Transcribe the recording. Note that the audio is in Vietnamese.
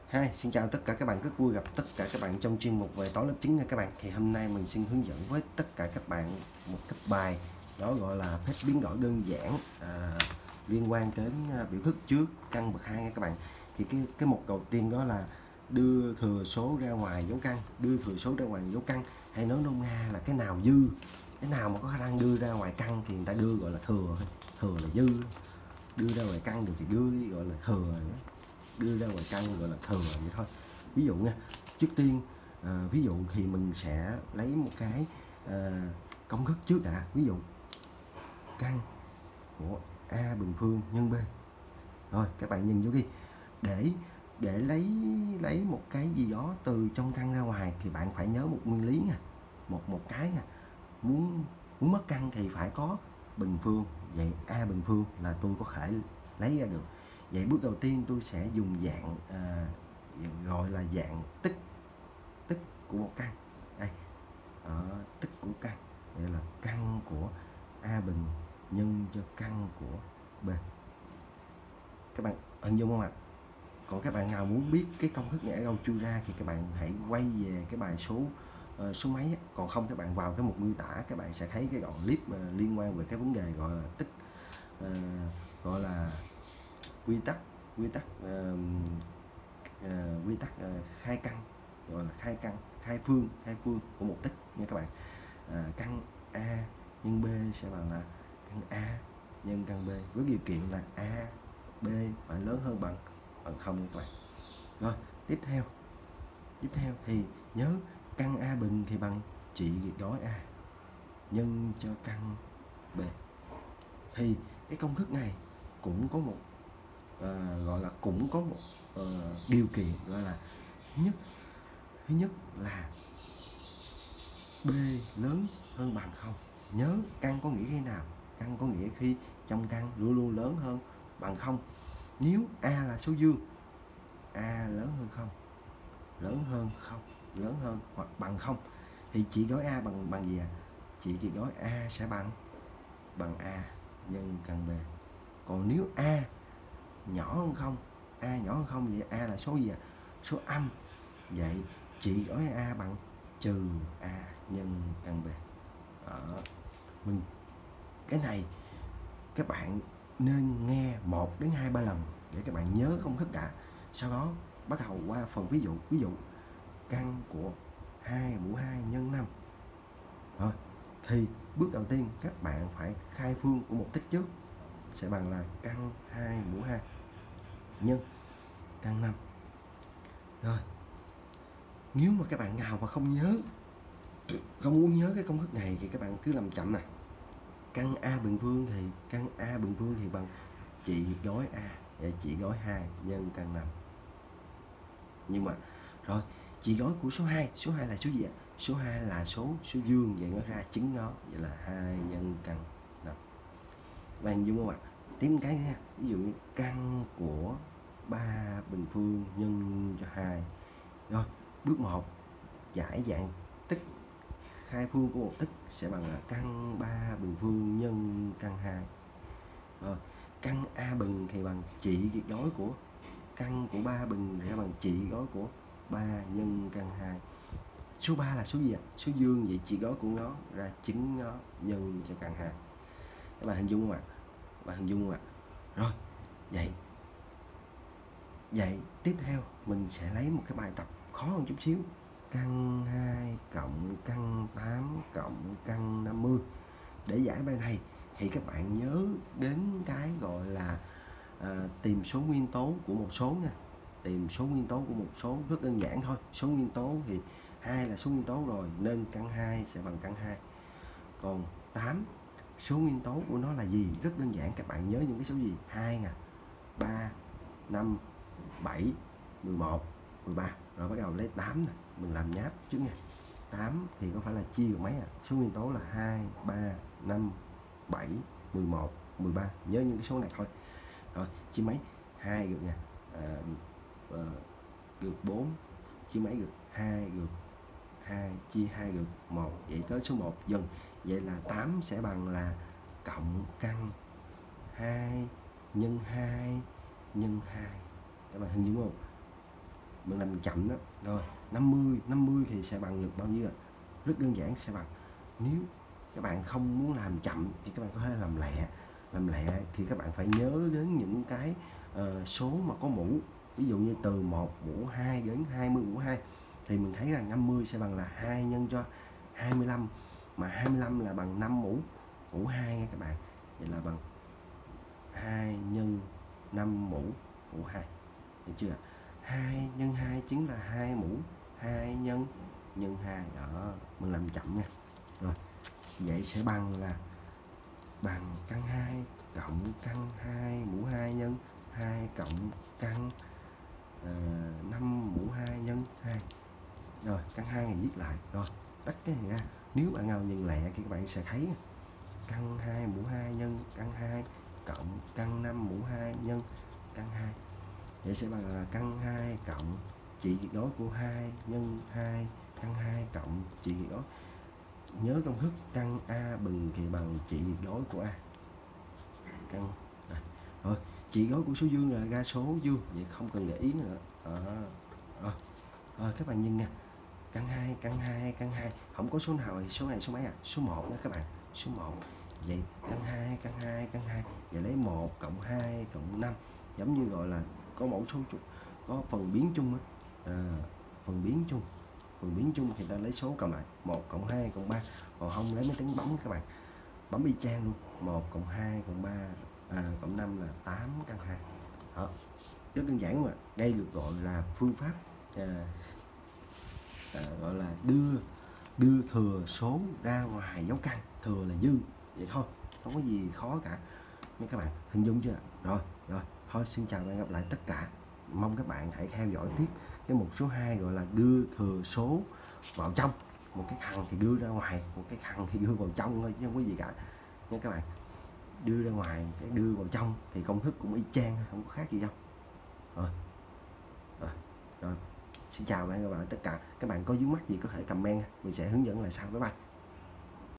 Hi, xin chào tất cả các bạn, rất vui gặp tất cả các bạn trong chuyên mục về toán lớp 9 nha các bạn. Thì hôm nay mình xin hướng dẫn với tất cả các bạn một cái bài đó gọi là phép biến đổi đơn giản liên quan đến biểu thức trước căn bậc 2 nha các bạn. Thì cái mục đầu tiên đó là đưa thừa số ra ngoài dấu căn, đưa thừa số ra ngoài dấu căn, hay nói nôm na là cái nào dư, cái nào mà có khả năng đưa ra ngoài căn thì người ta đưa gọi là thừa, thừa là dư, đưa ra ngoài căn được thì đưa gọi là thừa, đưa ra ngoài căn gọi là thừa vậy thôi. Ví dụ nha, trước tiên ví dụ thì mình sẽ lấy một cái công thức trước đã. Ví dụ căn của a bình phương nhân b. Rồi các bạn nhìn vô đi, để lấy một cái gì đó từ trong căn ra ngoài thì bạn phải nhớ một nguyên lý nha, một cái nha. Muốn mất căn thì phải có bình phương, vậy a bình phương là tôi có thể lấy ra được. Vậy bước đầu tiên tôi sẽ dùng dạng gọi là dạng tích của một căn. Đây, tích của căn, đây là căn của a bình nhân cho căn của b. Các bạn hình dung không ạ? Còn các bạn nào muốn biết cái công thức này ở đâu chui ra thì các bạn hãy quay về cái bài số mấy. Còn không các bạn vào cái mục miêu tả, các bạn sẽ thấy cái đoạn clip liên quan về cái vấn đề gọi là tích, gọi là quy tắc khai căn, gọi là khai phương của một tích nha các bạn. Căn a nhân b sẽ bằng là căn a nhân căn b với điều kiện là a b phải lớn hơn bằng không nha các bạn. Rồi tiếp theo thì nhớ căn a bình thì bằng trị tuyệt đối a nhân cho căn b. Thì cái công thức này cũng có một gọi là cũng có một điều kiện gọi là thứ nhất là b lớn hơn bằng không. Nhớ căn có nghĩa khi nào? Căn có nghĩa khi trong căn luôn luôn lớn hơn bằng không. Nếu a là số dương, a lớn hơn không, lớn hơn hoặc bằng không thì trị gói a bằng gì ạ? Trị gói a sẽ bằng a nhân căn b. Còn nếu a nhỏ hơn không, vậy a là số gì ạ? Số âm. Vậy trị gói a bằng trừ a nhân căn b. Cái này các bạn nên nghe 1 đến 2 3 lần để các bạn nhớ công thức đã. Sau đó bắt đầu qua phần ví dụ căn của 2 mũ 2 nhân 5. Rồi thì bước đầu tiên các bạn phải khai phương của một tích trước, sẽ bằng là căn 2 mũ 2 nhân căn 5. Rồi nếu mà các bạn nào mà không muốn nhớ cái công thức này thì các bạn cứ làm chậm nè. Căn a bình phương thì bằng trị tuyệt đối a, vậy trị đối 2 nhân căn 5. Nhưng mà rồi trị đối của số 2 là số gì ạ? Số 2 là số dương, vậy nó ra chính nó, vậy là 2 nhân căn 5. Bạn dung không ạ? Tiếp cái nha, ví dụ như căn của 3 bình phương nhân cho 2. Rồi bước 1 giải dạng tích, khai phương của một tích sẽ bằng là căn 3 bình phương nhân căn 2. Rồi căn a bình thì bằng trị tuyệt đối của căn của 3 bình sẽ bằng trị tuyệt đối của 3 nhân căn 2. Số 3 là số gì ạ? Số dương, vậy trị đối của nó ra chính nó nhân cho căn 2. Các bạn hình dung không ạ? Rồi vậy tiếp theo mình sẽ lấy một cái bài tập khó hơn chút xíu. Căn 2 cộng căn 8 cộng căn 50. Để giải bài này thì các bạn nhớ đến cái gọi là tìm số nguyên tố của một số nha. Tìm số nguyên tố của một số rất đơn giản thôi. Số nguyên tố thì 2 là số nguyên tố rồi, nên căn 2 sẽ bằng căn 2. Còn 8, số nguyên tố của nó là gì? Rất đơn giản, các bạn nhớ những cái số gì? 2 nè, 3, 5, 7, 11, 13. Rồi bắt đầu lấy 8 nè, mình làm nháp trước nha. 8 thì có phải là chia được mấy à? Số nguyên tố là 2, 3, 5, 7, 11, 13. Nhớ những cái số này thôi. Rồi chia mấy? 2 được nha. Được 4, chia mấy được? 2 được 2, chia 2 được 1. Vậy tới số 1 dần. Vậy là 8 sẽ bằng là cộng căn 2 nhân 2 nhân 2. Các bạn hình dung không? mình làm chậm đó. Rồi 50 thì sẽ bằng được bao nhiêu ạ? Rất đơn giản, sẽ bằng, nếu các bạn không muốn làm chậm thì các bạn có thể làm lẹ thì các bạn phải nhớ đến những cái số mà có mũ, ví dụ như từ 1 mũ 2 đến 20 mũ 2 thì mình thấy là 50 sẽ bằng là 2 nhân cho 25, mà 25 là bằng 5 mũ 2 nha các bạn, vậy là bằng 2 nhân 5 mũ 2, được chưa? 2 nhân 2 chính là 2 mũ, 2 nhân 2 đó, mình làm chậm nha. Rồi vậy sẽ bằng là bằng căn 2 cộng căn 2 mũ 2 nhân 2 cộng căn 5 mũ 2 nhân 2. Rồi căn 2 này viết lại, rồi tách cái này ra. Nếu bạn nào nhìn lẹ thì các bạn sẽ thấy căn 2 mũ 2 nhân căn 2 cộng căn 5 mũ 2 nhân căn 2. Vậy sẽ bằng là căn 2 cộng trị tuyệt đối của 2 nhân 2 căn 2 cộng trị tuyệt đối. Nhớ công thức căn A bình thì bằng trị tuyệt đối của A. Căn đây. Rồi trị tuyệt đối của số dương là ra số dương, vậy không cần để ý nữa. Rồi các bạn nhìn nè, căn 2 không có số nào thì số này số mấy à? Số 1 đó các bạn, số 1. Vậy căn 2 vậy lấy 1 cộng 2 cộng 5, giống như gọi là có mẫu số có phần biến chung đó. Phần biến chung thì ta lấy số còn lại 1 cộng 2 cộng 3, còn không lấy máy tính bấm các bạn, bấm y chang luôn, 1 cộng 2 cộng 3 cộng 5 là 8 căn 2. Đó, rất đơn giản mà. Đây được gọi là phương pháp gọi là đưa thừa số ra ngoài dấu căn, thừa là dư, vậy thôi, không có gì khó cả nha các bạn, hình dung chưa? Rồi thôi, xin chào và hẹn gặp lại tất cả. Mong các bạn hãy theo dõi tiếp cái mục số 2 gọi là đưa thừa số vào trong, một cái thằng thì đưa ra ngoài, một cái thằng thì đưa vào trong thôi chứ không có gì cả nha các bạn. Đưa ra ngoài cái đưa vào trong thì công thức cũng y chang, không có khác gì đâu. Rồi xin chào và hẹn gặp lại tất cả. Các bạn có vướng mắc gì có thể comment, mình sẽ hướng dẫn lại sau. Bye bye.